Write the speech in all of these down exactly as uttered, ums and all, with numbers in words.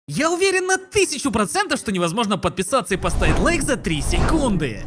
Я уверен на тысячу процентов, что невозможно подписаться и поставить лайк за три секунды.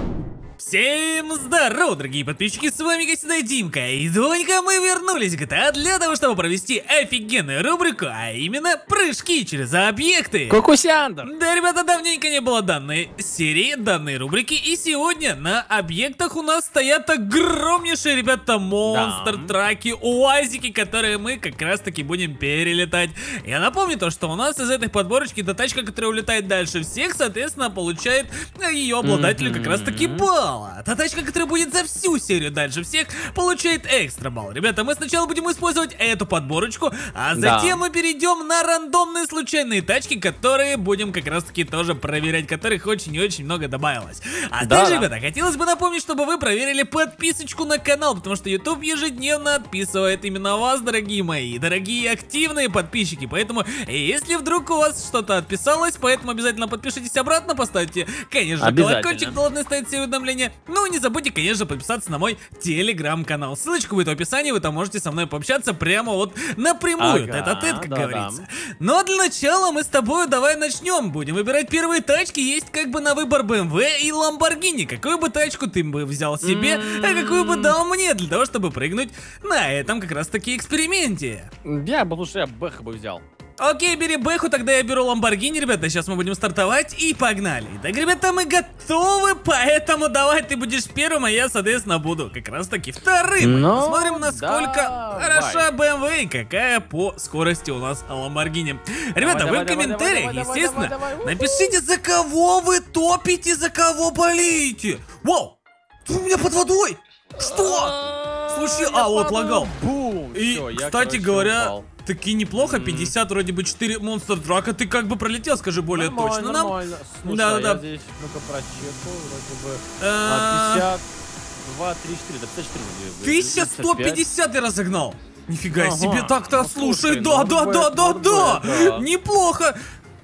Всем здорово, дорогие подписчики, с вами как всегда Димка и Донька. Мы вернулись в джи ти эй для того, чтобы провести офигенную рубрику, а именно прыжки через объекты. Кукусяндр! Да, ребята, давненько не было данной серии, данной рубрики, и сегодня на объектах у нас стоят огромнейшие, ребята, монстр-траки, уазики, которые мы как раз таки будем перелетать. Я напомню то, что у нас из этой подборочки та тачка, которая улетает дальше всех, соответственно, получает ее обладателю как раз таки балл. Та тачка, которая будет за всю серию дальше всех, получает экстра балл. Ребята, мы сначала будем использовать эту подборочку, а затем да. мы перейдем на рандомные случайные тачки, которые будем как раз таки тоже проверять, которых очень и очень много добавилось. А да, также, да. ребята, хотелось бы напомнить, чтобы вы проверили подписочку на канал, потому что YouTube ежедневно отписывает именно вас, дорогие мои, дорогие активные подписчики. Поэтому, если вдруг у вас что-то отписалось, поэтому обязательно подпишитесь обратно, поставьте, конечно же, колокольчик, должны ставить все уведомления. Ну и не забудьте, конечно, подписаться на мой телеграм-канал. Ссылочка будет в описании, вы там можете со мной пообщаться прямо вот напрямую, ага, тет-а-тет, как да, говорится. Да. Но для начала мы с тобой давай начнем. Будем выбирать первые тачки. Есть как бы на выбор бэ эм вэ и Lamborghini. Какую бы тачку ты бы взял себе, mm-hmm. а какую бы дал мне, для того, чтобы прыгнуть на этом как раз таки эксперименте? Я бы лучше я Бэха бы взял. Окей, бери Бэху, тогда я беру Lamborghini, ребята, сейчас мы будем стартовать и погнали. Так, ребята, мы готовы, поэтому давай ты будешь первым, а я, соответственно, буду как раз таки вторым. Но посмотрим, насколько давай. хороша бэ эм вэ и какая по скорости у нас Lamborghini. Ребята, давай, вы давай, в комментариях, давай, давай, естественно, давай, давай, напишите, за кого вы топите, за кого болеете. Вау, ты у меня под водой. Что? Слушай, а, вот лагал. Бум. И, Всё, я, кстати короче, говоря... упал. Таки неплохо, пятьдесят вроде бы четыре монстр-трака, ты как бы пролетел, скажи более нормально, точно нормально. нам. Слушай, да, а да, я да. здесь, ну-ка, прочекал, вроде бы, а, пятьдесят два, три, четыре, да, пятьдесят четыре. тысяча сто пятьдесят я разогнал. Нифига ага. себе, так-то, ну, слушай, слушай, да, да, да, да, да, да, неплохо.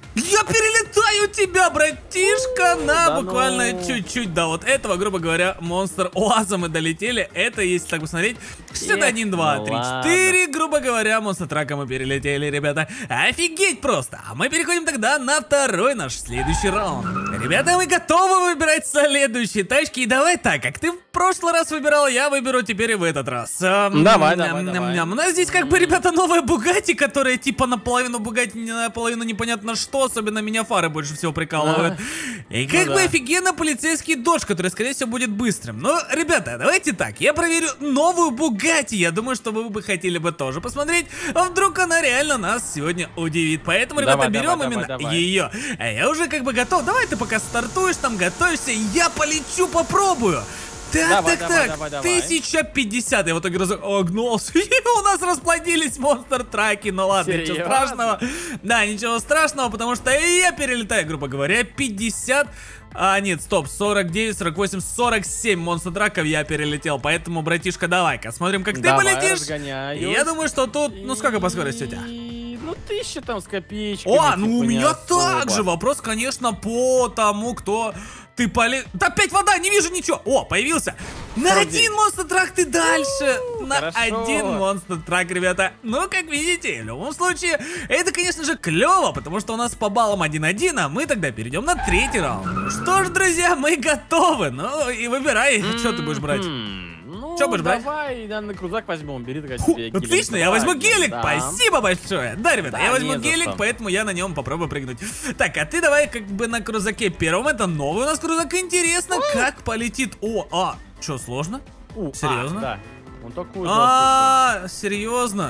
Я перелетаю тебя, братишка, на да буквально ну... чуть-чуть. Да, вот этого, грубо говоря, монстр Оаза мы долетели. Это, если так посмотреть, шестьдесят один, два, три, четыре, грубо говоря, монстр трака мы перелетели, ребята. Офигеть просто. А мы переходим тогда на второй наш следующий раунд. Ребята, мы готовы выбирать следующие тачки. И давай так, как ты в прошлый раз выбирал, я выберу теперь и в этот раз. Давай, давай, давай. У нас здесь как бы, ребята, новая Бугатти, которая типа наполовину Бугатти, наполовину непонятно что. Особенно меня фары больше всего прикалывают. А, и как ну бы да. офигенно полицейский додж, который, скорее всего, будет быстрым. Но, ребята, давайте так. Я проверю новую Бугатти. Я думаю, что вы бы хотели бы тоже посмотреть. А вдруг она реально нас сегодня удивит. Поэтому, ребята, давай, берем давай, именно давай, давай. ее. А я уже как бы готов. Давай ты пока стартуешь, там готовишься. Я полечу, попробую. Так, давай, так, давай, так, давай, давай. тысяча пятьдесят, я в итоге разогнался, у нас расплодились монстр-траки, ну ладно, серьезно? Ничего страшного, да, ничего страшного, потому что я перелетаю, грубо говоря, пятьдесят, а нет, стоп, сорок девять, сорок восемь, сорок семь монстр-траков я перелетел, поэтому, братишка, давай-ка, смотрим, как давай, ты полетишь, разгоняюсь. Я думаю, что тут, ну сколько по скорости у тебя? Ну, тысяча там с копеечками. О, ну типа, у меня особо. так же, вопрос, конечно, по тому, кто... Ты полез... Да опять вода, не вижу ничего. О, появился. На Вроде. один монстр-трак ты дальше. У, На хорошо. один монстр-трак, ребята. Ну, как видите, в любом случае, это, конечно же, клево, потому что у нас по баллам один-один, а мы тогда перейдем на третий раунд. Что ж, друзья, мы готовы. Ну, и выбирай, mm-hmm. что ты будешь брать. Ну, что будешь брать? Давай, наверное, крузак возьмем, бери тогда Фу, себе отлично, гелик. я возьму гелик, да. спасибо большое. Да, ребята, да, я возьму гелик, что. поэтому я на нем попробую прыгнуть. Так, а ты давай как бы на крузаке первом, это новый у нас крузак, интересно, как полетит. О, а, что, сложно? У, Серьезно? А, да, он такой. А, серьезно?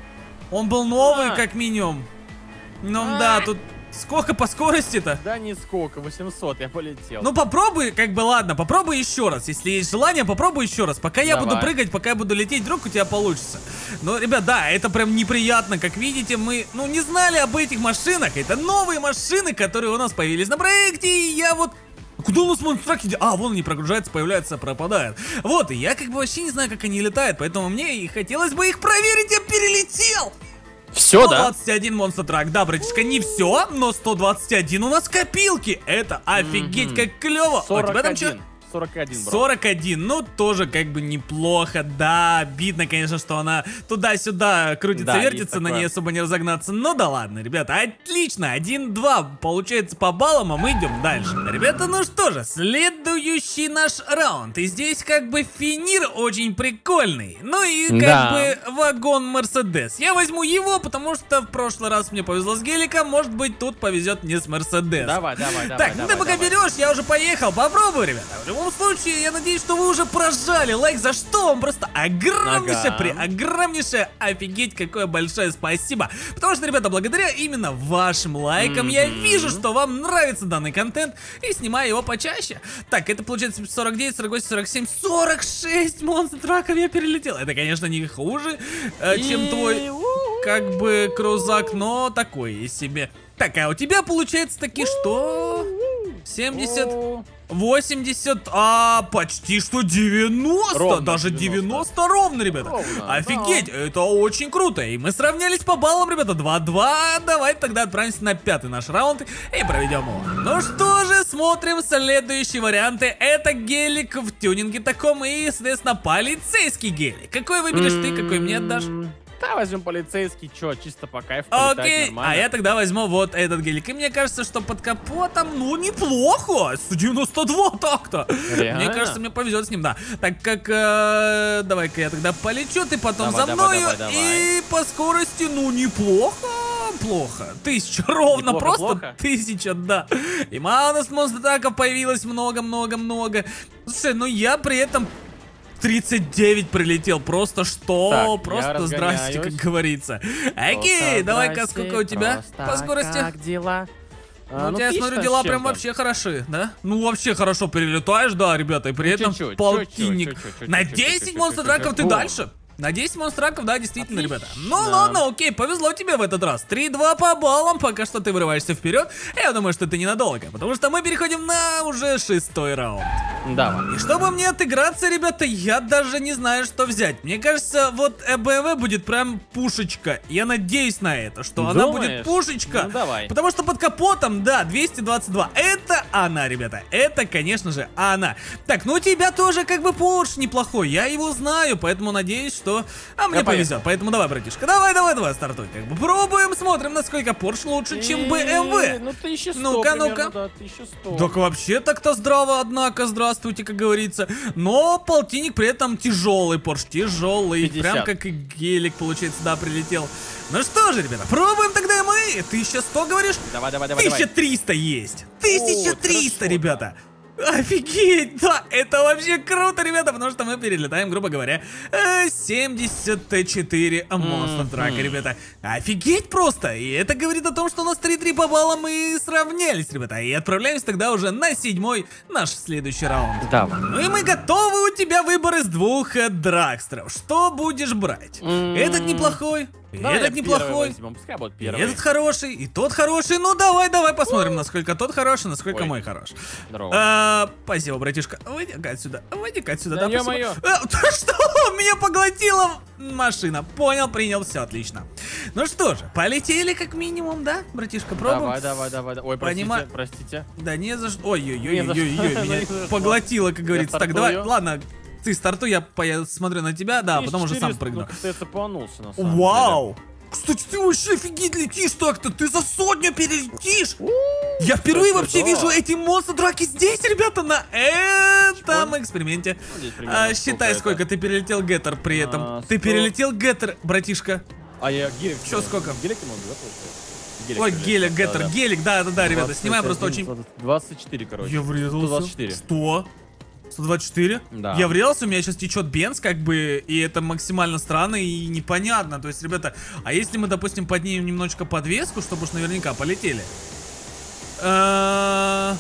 Он был новый, А. как минимум. Ну А. да, тут... Сколько по скорости-то? Да нисколько, восемьсот, я полетел. Ну попробуй, как бы ладно, попробуй еще раз. Если есть желание, попробуй еще раз. Пока я Давай. буду прыгать, пока я буду лететь, вдруг у тебя получится. Но, ребят, да, это прям неприятно. Как видите, мы, ну, не знали об этих машинах. Это новые машины, которые у нас появились на проекте. И я вот... Куда у нас монстр-траки? А, вон они прогружаются, появляются, пропадают. Вот, и я как бы вообще не знаю, как они летают. Поэтому мне и хотелось бы их проверить. Я перелетел! Все, да? сто двадцать один монстр-трак, да, братишка, не все, но сто двадцать один у нас копилки. Это офигеть, mm-hmm. как клево. сорок один. А у тебя там что? сорок один, бро. сорок один, ну тоже как бы неплохо, да, обидно, конечно, что она туда-сюда крутится, Да, вертится, на ней особо не разогнаться, ну да ладно, ребята, отлично, один-два получается по баллам, а мы идем дальше. Ребята, ну что же, следующий наш раунд, и здесь как бы финир очень прикольный, ну и как Да. бы вагон Мерседес. Я возьму его, потому что в прошлый раз мне повезло с геликом, может быть тут повезет мне с Мерседес. Давай, давай, давай. Так, ну давай, ты пока давай. берешь, я уже поехал, попробуй, ребята. В любом случае, я надеюсь, что вы уже прожали лайк, за что вам просто огромнейшее, Ага. при, огромнейшее, офигеть, какое большое спасибо. Потому что, ребята, благодаря именно вашим лайкам я вижу, что вам нравится данный контент и снимаю его почаще. Так, это получается сорок девять, сорок восемь, сорок семь, сорок шесть монстр траков я перелетел. Это, конечно, не хуже, э, чем И- твой, как бы, крузак, но такой себе. Так, а у тебя получается таки что? семьдесят, О, восемьдесят, а почти что девяносто, Ровно даже девяносто. девяносто ровно, ребята. Ровно, Офигеть, это очень круто. И мы сравнялись по баллам, ребята, два-два. Давайте тогда отправимся на пятый наш раунд и проведем его. Ну что же, смотрим следующие варианты. Это гелик в тюнинге таком и, соответственно, полицейский гелик. Какой выберешь ты, какой мне отдашь? м, Да, возьмем полицейский, чё, чисто по кайфу. полетать Окей, нормально. а я тогда возьму вот этот гелик. И мне кажется, что под капотом, ну, неплохо. сто девяносто два так-то. Реально? Мне кажется, мне повезет с ним, да. Так как, э, давай-ка я тогда полечу, ты потом Давай, за давай, мною. давай, И по скорости, ну, неплохо. Плохо. Тысяча ровно, Неплохо, просто плохо? тысяча, да. И мало у нас монстраков появилось много-много-много. Слушай, ну я при этом тридцать девять прилетел, просто что? Так, я просто здрасте, как разгоняюсь. говорится. Окей, Просто давай-ка, здрасте, сколько у тебя по просто скорости? Как дела? Ну, у тебя, я смотрю, дела прям вообще хороши, да? Ну, вообще хорошо перелетаешь, да, ребята, и при Ну, этом чуть-чуть, полтинник. чуть-чуть, чуть-чуть, На чуть-чуть, десять чуть-чуть, монстр чуть-чуть. драков ты О. дальше? На десять монстраков, да, действительно, Отлично. ребята. Ну ладно, окей, повезло тебе в этот раз. три-два по баллам, пока что ты вырываешься вперед. Я думаю, что это ненадолго, потому что мы переходим на уже шестой раунд. Давай. И чтобы мне отыграться, ребята, я даже не знаю, что взять. Мне кажется, вот э бэ вэ будет прям пушечка. Я надеюсь на это, что она будет Думаешь? пушечка. Ну, давай. Потому что под капотом, да, двести двадцать два. Это она, ребята. Это, конечно же, она. Так, ну у тебя тоже как бы Порш неплохой. Я его знаю, поэтому надеюсь, что... А мне Я поехал. повезет. Поэтому давай, братишка, давай, давай, давай, стартуй. Как бы пробуем, смотрим, насколько Порш лучше, чем бэ эм вэ. Ну, тысяча сто Ну-ка, примерно, ну-ка. да, тысяча сто. Так вообще так-то здраво, однако, здравствуйте, как говорится. Но полтинник при этом тяжелый, Порш, тяжелый. пятьдесят. Прям как и гелик, получается, да, прилетел. Ну что же, ребята, пробуем тогда и мы. тысяча сто, говоришь? Давай, давай, давай, тысяча давай. триста есть. тысяча триста, хорошо, ребята. Офигеть, да, это вообще круто, ребята, потому что мы перелетаем, грубо говоря, э, семьдесят четыре монстр трака, ребята. Офигеть просто, и это говорит о том, что у нас три-три по баллам мы сравнялись, ребята, и отправляемся тогда уже на седьмой, наш следующий раунд. Давай. Ну и мы готовы, у тебя выбор из двух э, драгстеров. Что будешь брать? М. Этот неплохой, Давай этот я неплохой. первый возьмем, пускай будет И первый. этот хороший, и тот хороший. Ну давай, давай посмотрим, насколько тот хороший, насколько Ой. мой хорош. Здорово. А, спасибо, братишка. Выйди-ка отсюда. Выйди-ка отсюда. Да Да, спасибо. ё-моё. А, ты что? Меня поглотила машина. Понял, принял, все отлично. Ну что же, полетели как минимум, да, братишка? Пробуем? Давай, давай, давай. давай. Ой, простите, Понимаю. простите. Да не за что. Не за Ой-ой-ой, что. меня Не за что. поглотило, как говорится. Так, давай, стартую. ладно. Ты стартуй, я по- смотрю на тебя, да, а потом уже сам тысяча четыреста, прыгну. Ну, как-то я цепанулся, на самом Вау! Кстати, ты вообще офигеть летишь так-то, ты за сотню перелетишь! Я впервые кстати, вообще да. вижу эти монстр-драки здесь, ребята, на этом эксперименте. Ну, здесь примерно А, считай, сколько сколько это? ты перелетел Геттер при этом. А, Ты сто. перелетел Геттер, братишка. деле. А я гелик... Чё, сколько? Гелик могу, да, получается? Гелик Ой, перелетел, гелик, да, Геттер, да. гелик, да-да-да, ребята, двадцать снимай просто один, очень... двадцать четыре, короче. Я врезался. сто двадцать четыре. сто? сто двадцать четыре? Да. Я врезался, у меня сейчас течет бенз, как бы, и это максимально странно и непонятно. То есть, ребята, а если мы, допустим, поднимем немножечко подвеску, чтобы уж наверняка полетели? Э,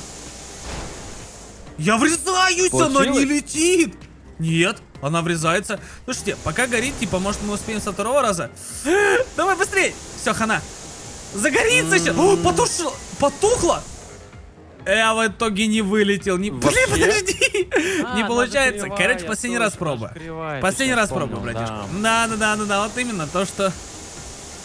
Я врезаюсь, она не Получилось? летит! Нет, она врезается. Слушайте, пока горит, типа, может мы успеем со второго раза? Давай быстрей! Все, хана. Загорится сейчас! О, потушило! Потухло! Я в итоге не вылетел, не... Блин, Вообще? подожди! А, Не она получается. кривая, Короче, последний раз точно, пробую. она кривая, ты Последний щас раз понял, пробую, братишка. да. Да, да, да, да, да, вот именно то, что...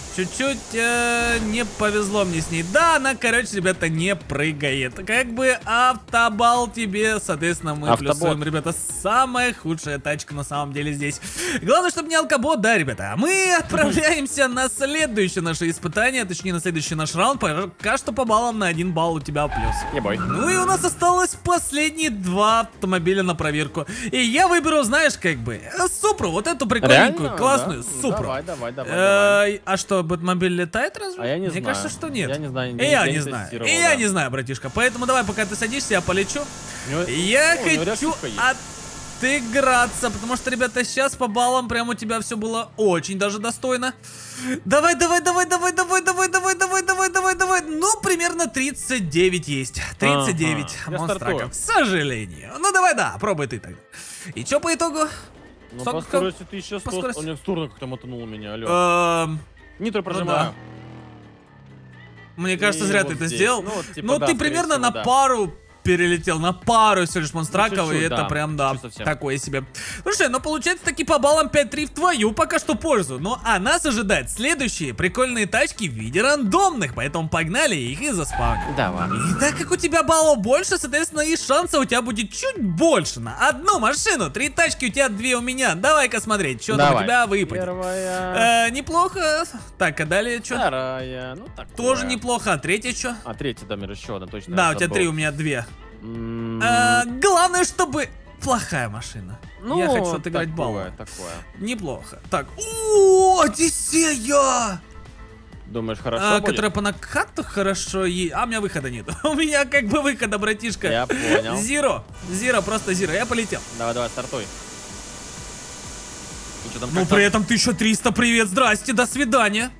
Чуть-чуть э, не повезло мне с ней. Да, она, короче, ребята, не прыгает. Как бы автобал тебе, соответственно, мы Автобот. плюсуем, ребята, самая худшая тачка на самом деле здесь. Главное, чтобы не алкобот, да, ребята. Мы отправляемся на следующее наше испытание, точнее, на следующий наш раунд. Пока что по баллам на один балл у тебя плюс. Не бой. Ну и у нас осталось последние два автомобиля на проверку. И я выберу, знаешь, как бы, Супру, вот эту прикольненькую, Реально? классную Да? Супру. Давай, давай, давай, давай. Э, А что, Бэтмобиль летает разве? А я не Мне знаю. кажется, что нет. Я не знаю. И я я не не знаю. И тестировал, я да. не знаю, братишка. Поэтому давай, пока ты садишься, я полечу. У него- Я О, у него хочу реактивка есть. отыграться, потому что, ребята, сейчас по баллам прям у тебя все было очень даже достойно. Давай, давай, давай, давай, давай, давай, давай, давай, давай, давай, давай. Ну, примерно тридцать девять есть. тридцать девять. Ага, я Монстрака, стартую. к сожалению. Ну, давай, да, пробуй ты тогда. И что по итогу? Ну, Сколько- по скорости тысяча по сто. скорости? Он мне в сторону как-то мотанул меня, алло. Эм, Нитро прожимаю. Мне кажется, И зря вот ты это здесь. сделал. Ну, вот, типа, Ну, да, ты скорее примерно всего, на да. пару перелетел, на пару всего лишь монстраков, и чуть-чуть, это да, прям, да, чуть совсем. такое себе. Слушай, ну получается таки по баллам пять три в твою пока что пользу. Ну, а нас ожидают следующие прикольные тачки в виде рандомных, поэтому погнали их и заспавним. Давай. И так как у тебя баллов больше, соответственно, и шанса у тебя будет чуть больше. На одну машину, три тачки у тебя, две у меня. Давай-ка смотреть, что там у Давай. тебя выпадет. Первая. Э, неплохо. Так, а далее что? Вторая. Ну, так. Тоже неплохо. А третья что? А третья, да, мир, еще одна точно. Да, я у тебя забыл. три, у меня две. М, Э, главное, чтобы плохая машина. Ну, Я хочу отыграть баллы. такое, такое. Неплохо. Так, о, Одиссея! Думаешь, хорошо А, будет? которая по накату хорошо е... А, у меня выхода нет. У меня как бы выхода, братишка. Я понял. Зиро. Зиро, просто зиро. Я полетел. Давай, давай, стартуй. И чё там, Ну, как при там? этом тысяча триста, привет, здрасте, до свидания.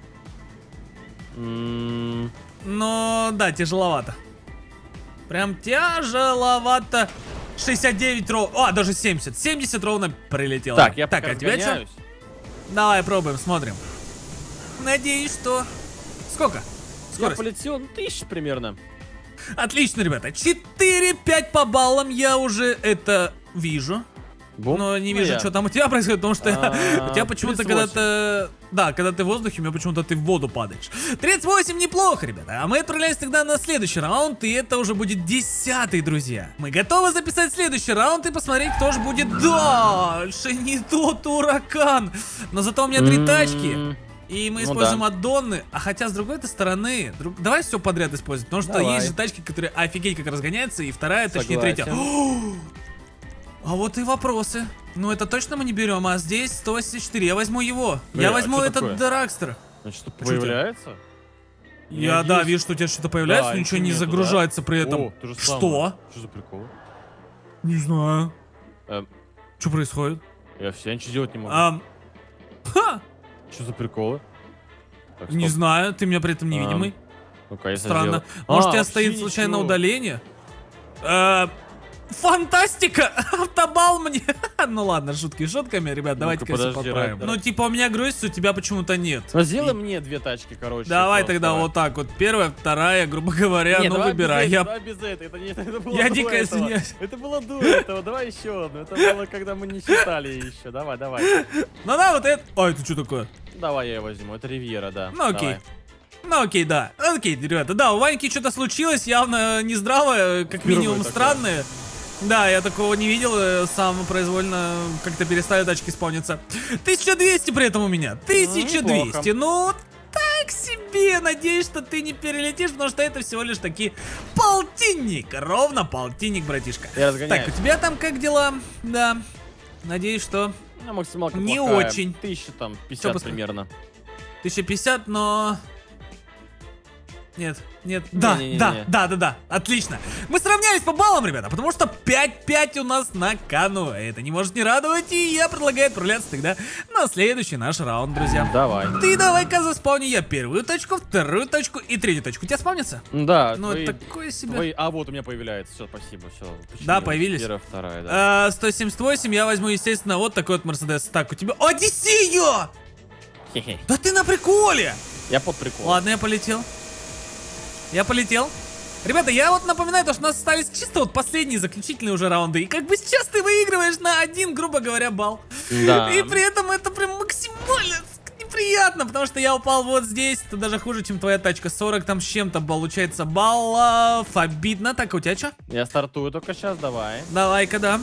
М, Но, да, тяжеловато. Прям тяжеловато. шестьдесят девять ровно. А, даже семьдесят. семьдесят ровно прилетело. Так, я так, пока а тебя что? разгоняюсь. Давай пробуем, смотрим. Надеюсь, что... Сколько? Я Скорость. полетел, ну, тысяч примерно. Отлично, ребята. четыре пять по баллам я уже это вижу. Бум. Но не Ну, вижу, я. что там у тебя происходит, потому что А, у тебя почему-то, тридцать когда ты... Да, когда ты в воздухе, у меня почему-то ты в воду падаешь. тридцать восемь неплохо, ребята. А мы отправляемся тогда на следующий раунд, и это уже будет десятый, друзья. Мы готовы записать следующий раунд и посмотреть, кто же будет дальше. Не тот ураган. Но зато у меня три М, тачки. И мы ну используем да. аддоны, а хотя с другой стороны, друг... давай все подряд использовать, потому что Давай. есть же тачки, которые офигеть как разгоняются, и вторая, точнее Согласен. третья. А вот и вопросы. Ну это точно мы не берем, а здесь сто восемьдесят четыре, я возьму его. Бля, я а возьму чё этот такое? Драгстер. Значит, что А чё у тебя? появляется? Я, есть. да, вижу, что у тебя что-то появляется, Да, но ничего ничего не нету, загружается при этом. О, то же Что? самое. Что за прикол? Не знаю. Эм, Что происходит? я все ничего делать не могу. Ам... Ха! Что за приколы? Так, Не стоп. знаю, ты меня при этом невидимый. Ну-ка, если Странно. сделаю- Может, А, у тебя вообще стоит случайно ничего. удаление? Э, Фантастика! Автобал мне! Ну ладно, шутки шутками, ребят, давайте все подожди, поправим. Райдер. Ну типа у меня грусть, у тебя почему-то нет. Ну, сделай мне две тачки, короче. Давай просто. тогда вот так вот. Первая, вторая, грубо говоря, Не, ну давай выбирай. без Я... этого, давай без этого. Это, не, это было Я до дико этого. извиняюсь. Это было до этого. Давай еще одну. Это было, когда мы не считали еще. Давай, давай. Ну да, вот это... А, это что такое? Давай я ее возьму. Это Ривьера, да. Ну окей. Давай. Ну окей, да. Окей, ребята, да, у Ваньки что-то случилось, явно нездравое, как Впервые минимум такое. странное. Да, я такого не видел, э, сам произвольно как-то перестали тачки спавниться. тысяча двести при этом у меня. тысяча двести. Ну, так себе. Надеюсь, что ты не перелетишь, потому что это всего лишь таки полтинник. Ровно полтинник, братишка. Я разгоняюсь. Так, у тебя там как дела? Да. Надеюсь, что Ну, максималка Не плохая. очень. Тысяча там, Чё пятьдесят посмотри? примерно. тысяча пятьдесят, но... Нет, нет, да, Не-не-не-не. да, да, да, да, отлично. Мы сравнялись по баллам, ребята, потому что пять пять у нас на кону. Это не может не радовать, и я предлагаю отправляться тогда на следующий наш раунд, друзья. Давай. Ты давай-ка заспавни я первую точку, вторую точку и третью точку. У тебя спавнится? Да, Ну, твои- это такое себе. твои- А, вот у меня появляется. Все, спасибо, все. Да, появились. Первая, вторая, да. А, сто семьдесят восемь я возьму, естественно, вот такой вот Мерседес. Так, у тебя... Одиссея! Хе-хе. Да ты на приколе! Я под прикол. Ладно, я полетел. Я полетел. Ребята, я вот напоминаю, то, что у нас остались чисто вот последние заключительные уже раунды. И как бы сейчас ты выигрываешь на один, грубо говоря, балл. Да. И при этом это прям максимально приятно, потому что я упал вот здесь. Это даже хуже, чем твоя тачка. сорок там с чем-то получается баллов. Обидно. Так, а у тебя что? Я стартую только сейчас, давай. Давай-ка, да.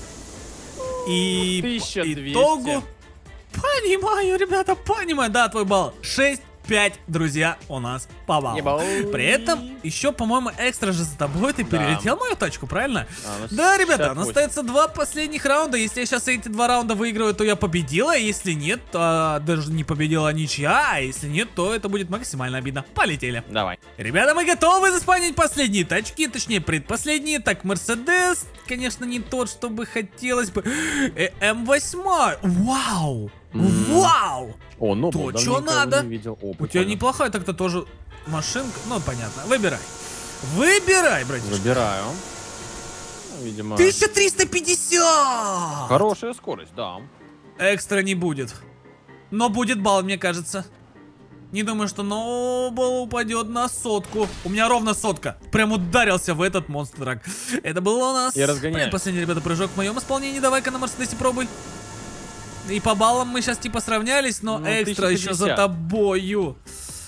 И тысяча двести. Итогу... Понимаю, ребята, понимаю. Да, твой балл. шесть пять, друзья, у нас по баллу. При этом, еще, по-моему, экстра же за тобой ты перелетел, да, мою тачку, правильно? А, да, ребята, у нас остается два последних раунда. Если я сейчас эти два раунда выиграю, то я победила. Если нет, то даже не победила ничья. А если нет, то это будет максимально обидно. Полетели. Давай. Ребята, мы готовы заспавнить последние тачки, точнее, предпоследние. Так, Мерседес, конечно, не тот, что бы хотелось бы. Э, эм восемь. Вау! Mm. Вау! О, ну, то, что надо. Не видел. О, у тебя неплохая так-то тоже машинка. Ну, понятно. Выбирай. Выбирай, братишка. Выбираю. Ну, видимо... тысяча триста пятьдесят! Хорошая скорость, да. Экстра не будет. Но будет балл, мне кажется. Не думаю, что Ноубл упадет на сотку. У меня ровно сотка. Прям ударился в этот монстр-трак. Это было у нас... Я разгоняюсь. Последний, ребята, прыжок в моем исполнении. Давай-ка на Мерседесе пробуй. И по баллам мы сейчас типа сравнялись, но ну, экстра еще за тобою.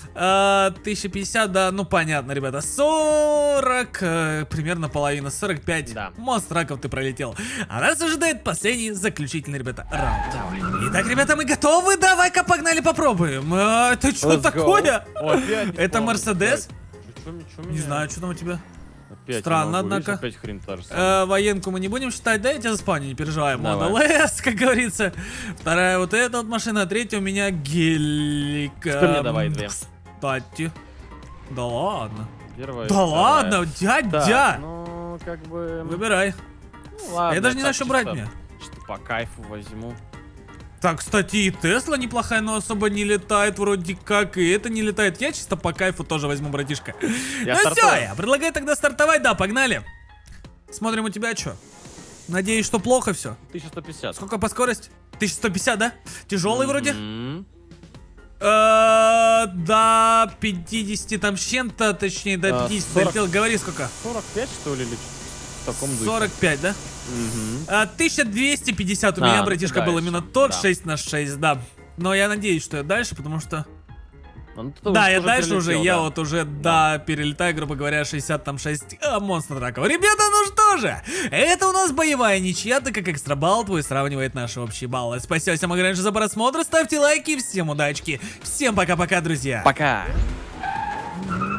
А, тысяча пятьдесят, да, ну понятно, ребята. сорок, э, примерно половина, сорок пять. Да. Монстраков ты пролетел. А нас ожидает последний, заключительный, ребята, раунд. Давай. Итак, ребята, мы готовы? Давай-ка погнали попробуем. А, это что такое? О, это Мерседес? Не знаю, что там у тебя. Опять странно, однако. Опять хрень та же э, военку мы не будем считать, да? Я тебя заспавню, не переживай. Model S, как говорится. Вторая вот эта вот машина, третья у меня гелик. Что мне давай две? Кстати. Да ладно. Первая, да вторая. Ладно, дядя. Так, ну, как бы... Выбирай. Ну, ладно, я даже не знаю, что брать мне. Что по кайфу возьму. Так, кстати, и Тесла неплохая, но особо не летает вроде как, и это не летает. Я чисто по кайфу тоже возьму, братишка. Я ну все, я предлагаю тогда стартовать, да, погнали. Смотрим у тебя что. Надеюсь, что плохо все. тысяча сто пятьдесят. Сколько по скорости? тысяча сто пятьдесят, да? Тяжелый вроде? До пятидесяти там с чем-то, точнее, до пятидесяти долетел. Говори сколько. сорок пять, что ли, или в таком духе? сорок пять, да? Угу. А, тысяча двести пятьдесят у а, меня, братишка, был именно тот, да. шесть на шесть, да. Но я надеюсь, что я дальше, потому что... Ну, да, я дальше прилетел, уже, да. я вот уже, да, да, перелетаю, грубо говоря, шестьдесят там шесть а, монстр траков. Ребята, ну что же, это у нас боевая ничья, так как экстрабалл твой сравнивает наши общие баллы. Спасибо всем огромное за просмотр, ставьте лайки, всем удачки, всем пока-пока, друзья. Пока.